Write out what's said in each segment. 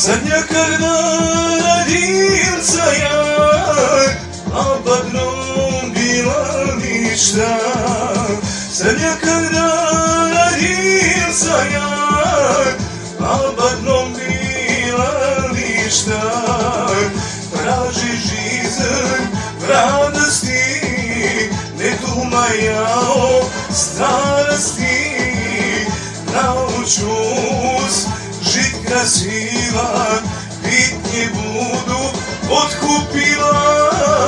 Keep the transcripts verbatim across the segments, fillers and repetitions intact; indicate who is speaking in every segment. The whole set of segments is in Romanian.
Speaker 1: Zadnja kada radimca ja, a badnom bila ništa. Zadnja kada radimca ja, a badnom bila ništa. Traži žizen radosti, ne dumaj ja o starosti. Nauču žit krasiva, bitnje budu otkupila.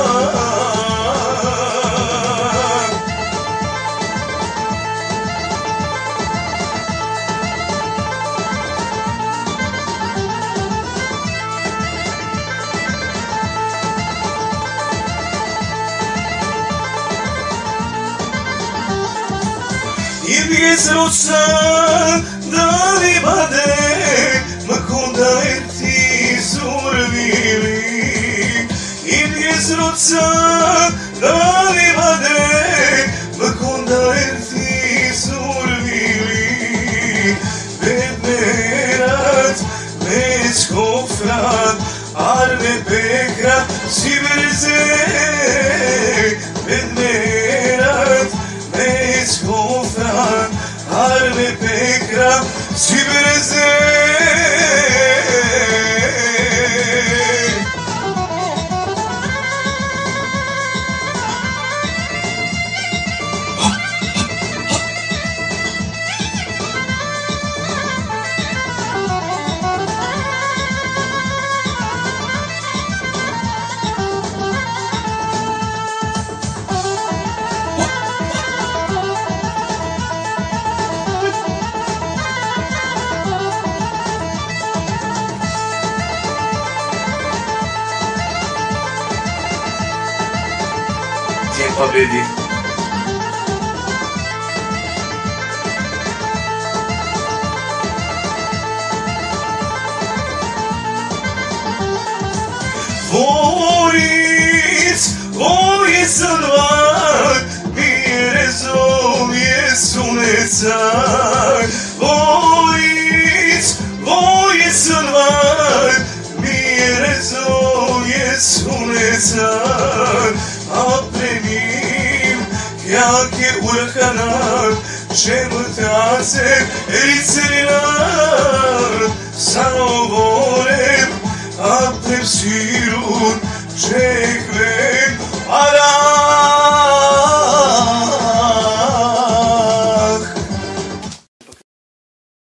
Speaker 1: I bez roca da li bade, ma konda jer ti zurvili. I bez roca da li bade, ma konda jer ti zurvili. Bedmerat, bez kofrat, arve bekra, si verze. Bedmerat, bez kofrat, arve bekra, si verze. День Победы. Voric, voje salvar, mire zovje sunneca. Voric, voje salvar, mire zovje sunneca. A premim, jak je urhanar, čemutace ricerinar. Samo volem, a prepsi